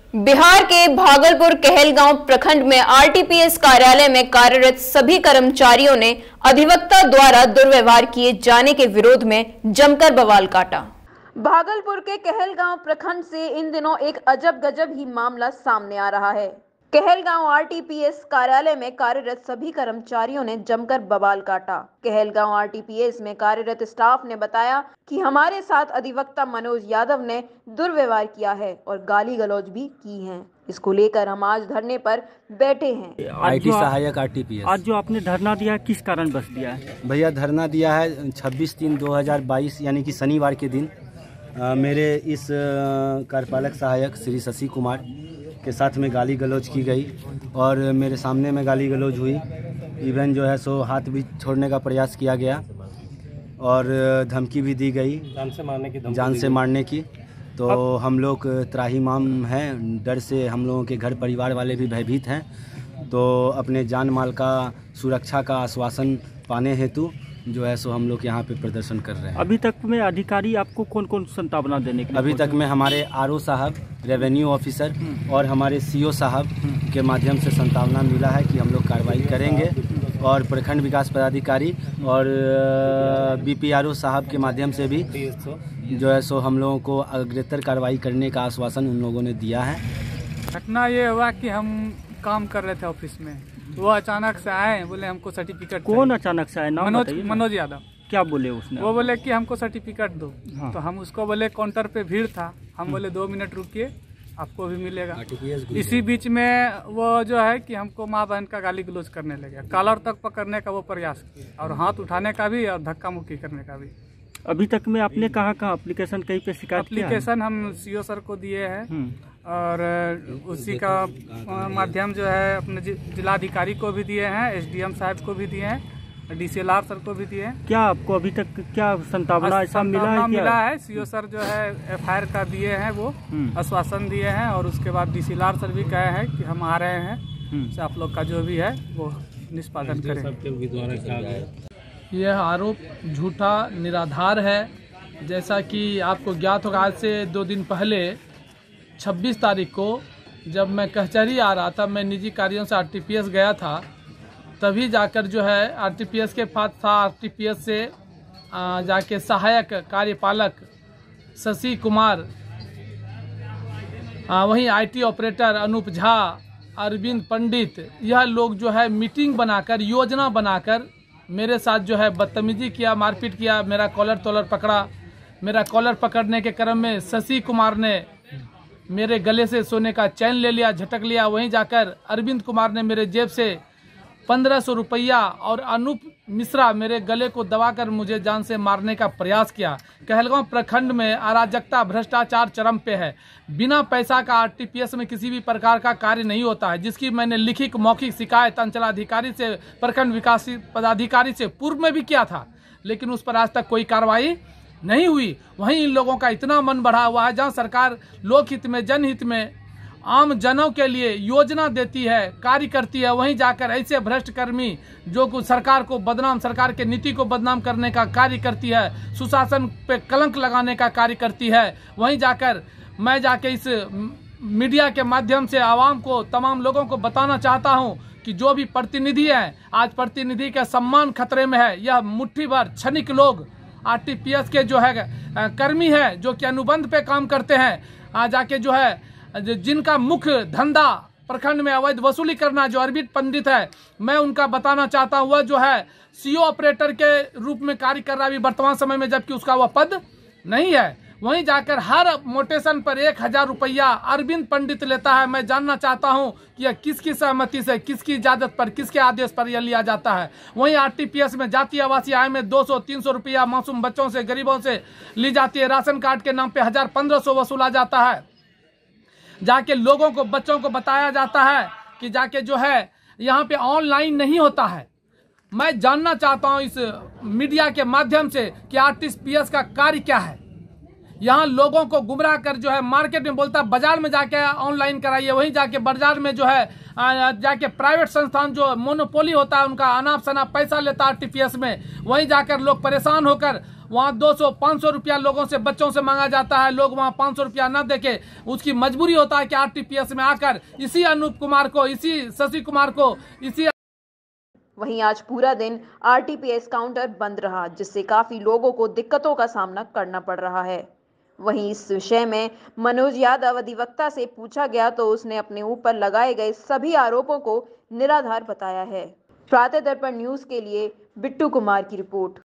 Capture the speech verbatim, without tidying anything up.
बिहार के भागलपुर कहलगांव प्रखंड में आरटीपीएस कार्यालय में कार्यरत सभी कर्मचारियों ने अधिवक्ता द्वारा दुर्व्यवहार किए जाने के विरोध में जमकर बवाल काटा। भागलपुर के कहलगांव प्रखंड से इन दिनों एक अजब गजब ही मामला सामने आ रहा है। कहलगांव आरटीपीएस कार्यालय में कार्यरत सभी कर्मचारियों ने जमकर बवाल काटा। कहलगांव आरटीपीएस में कार्यरत स्टाफ ने बताया कि हमारे साथ अधिवक्ता मनोज यादव ने दुर्व्यवहार किया है और गाली गलौज भी की है। इसको लेकर हम आज धरने पर बैठे हैं। आईटी सहायक आरटीपीएस आज जो आपने धरना दिया है किस कारण बस दिया है? भैया धरना दिया है छब्बीस तीन दो हजार बाईस यानी कि शनिवार के दिन आ, मेरे इस कार्यपालक सहायक श्री शशि कुमार के साथ में गाली गलौज की गई और मेरे सामने में गाली गलौज हुई। इवन जो है सो हाथ भी छोड़ने का प्रयास किया गया और धमकी भी दी गई, जान से मारने की जान से मारने की। तो हम लोग त्राहिमाम हैं, डर से हम लोगों के घर परिवार वाले भी भयभीत हैं। तो अपने जान माल का सुरक्षा का आश्वासन पाने हेतु जो है सो हम लोग यहाँ पे प्रदर्शन कर रहे हैं। अभी तक में अधिकारी आपको कौन कौन संतावना देने के लिए? अभी तक में हमारे आरओ साहब, रेवेन्यू ऑफिसर और हमारे सीओ साहब के माध्यम से संतावना मिला है कि हम लोग कार्रवाई करेंगे और प्रखंड विकास पदाधिकारी और बीपीआरओ साहब के माध्यम से भी जो है सो हम लोगों को अग्रेतर कार्रवाई करने का आश्वासन उन लोगों ने दिया है। घटना ये हुआ कि हम काम कर रहे थे ऑफिस में, वो अचानक से आए, बोले हमको सर्टिफिकेट। कौन अचानक से आए? नाम मनोज मनोज यादव। क्या बोले उसने? वो बोले कि हमको सर्टिफिकेट दो। हाँ। तो हम उसको बोले काउंटर पे भीड़ था, हम बोले दो मिनट रुकिए आपको भी मिलेगा। इसी बीच में वो जो है कि हमको माँ बहन का गाली गलौज करने लगे, कॉलर तक पकड़ने का वो प्रयास किया और हाथ उठाने का भी और धक्का मुक्की करने का भी। अभी तक में आपने कहाँ कहाँ एप्लीकेशन कहीं पे शिकायत किया? एप्लीकेशन हम सीओ सर को दिए हैं और उसी का माध्यम जो है अपने जिलाधिकारी को भी दिए हैं, एसडीएम साहब को भी दिए हैं, डीसीएलआर सर को भी दिए हैं। क्या आपको अभी तक क्या संतावना ऐसा मिला है? मिला है सीओ सर जो है एफआईआर का दिए हैं, वो आश्वासन दिए हैं और उसके बाद डीसीएलआर सर भी कहे हैं कि हम आ रहे हैं, आप लोग का जो भी है वो निष्पादन करें। यह आरोप झूठा निराधार है। जैसा कि आपको ज्ञात होगा, आज से दो दिन पहले छब्बीस तारीख को जब मैं कचहरी आ रहा था, मैं निजी कार्यों से आरटीपीएस गया था, तभी जाकर जो है आरटीपीएस के पास था, आरटीपीएस से जाके सहायक कार्यपालक शशि कुमार, वहीं आईटी ऑपरेटर अनूप झा, अरविंद पंडित, यह लोग जो है मीटिंग बनाकर, योजना बनाकर मेरे साथ जो है बदतमीजी किया, मारपीट किया, मेरा कॉलर तोलर पकड़ा। मेरा कॉलर पकड़ने के क्रम में शशि कुमार ने मेरे गले से सोने का चैन ले लिया, झटक लिया। वहीं जाकर अरविंद कुमार ने मेरे जेब से पंद्रह सौ रुपया और अनूप मिश्रा मेरे गले को दबाकर मुझे जान से मारने का प्रयास किया। कहलगांव प्रखंड में अराजकता, भ्रष्टाचार चरम पे है। बिना पैसा का आरटीपीएस में किसी भी प्रकार का कार्य नहीं होता है, जिसकी मैंने लिखित मौखिक शिकायत अंचलाधिकारी से, प्रखंड विकास पदाधिकारी से पूर्व में भी किया था, लेकिन उस पर आज तक कोई कार्रवाई नहीं हुई। वहीं इन लोगों का इतना मन बढ़ा हुआ है, जहां सरकार लोकहित में, जनहित में, आम जनों के लिए योजना देती है, कार्य करती है, वहीं जाकर ऐसे भ्रष्ट कर्मी जो कुछ सरकार को बदनाम, सरकार के नीति को बदनाम करने का कार्य करती है, सुशासन पे कलंक लगाने का कार्य करती है, वहीं जाकर मैं जाके इस मीडिया के माध्यम से आवाम को, तमाम लोगों को बताना चाहता हूं कि जो भी प्रतिनिधि है, आज प्रतिनिधि का सम्मान खतरे में है। यह मुट्ठी भर क्षणिक लोग आरटीपीएस के जो है कर्मी है, जो कि अनुबंध पे काम करते हैं, आज जाके जो है जिनका मुख्य धंधा प्रखंड में अवैध वसूली करना, जो अरविंद पंडित है, मैं उनका बताना चाहता हूँ, वह जो है सीओ ऑपरेटर के रूप में कार्य कर रहा है वर्तमान समय में, जबकि उसका वह पद नहीं है। वहीं जाकर हर मोटेशन पर एक हजार रुपया अरविंद पंडित लेता है। मैं जानना चाहता हूं कि यह किसकी सहमति से, किसकी इजाजत पर, किसके आदेश पर यह लिया जाता है। वहीं आरटीपीएस में जातीय आवासीय आय में दो सौ तीन सौ रुपया मासूम बच्चों से, गरीबों से ली जाती है। राशन कार्ड के नाम पे हजार पंद्रह सौ वसूला जाता है। जाके लोगों को, बच्चों को बताया जाता है कि जाके जो है यहाँ पे ऑनलाइन नहीं होता है। मैं जानना चाहता हूँ इस मीडिया के माध्यम से कि आरटीपीएस का कार्य क्या है। यहाँ लोगों को गुमराह कर जो है मार्केट में बोलता है बाजार में जाके ऑनलाइन कराइए, वहीं जाके बाजार में जो है जाके प्राइवेट संस्थान जो मोनोपोली होता है उनका अनाप शनाप पैसा लेता है आरटीपीएस में, वहीं जाकर लोग परेशान होकर वहाँ दो सौ पाँच सौ रुपया लोगों से, बच्चों से मांगा जाता है। लोग वहाँ पाँच सौ रुपया न देके उसकी मजबूरी होता है कि आरटीपीएस में आकर इसी अनूप कुमार को, इसी शशि कुमार को, इसी वहीं आज पूरा दिन आरटीपीएस काउंटर बंद रहा, जिससे काफी लोगों को दिक्कतों का सामना करना पड़ रहा है। वहीं इस विषय में मनोज यादव अधिवक्ता से पूछा गया तो उसने अपने ऊपर लगाए गए सभी आरोपों को निराधार बताया है। प्रातः दर्पण न्यूज के लिए बिट्टू कुमार की रिपोर्ट।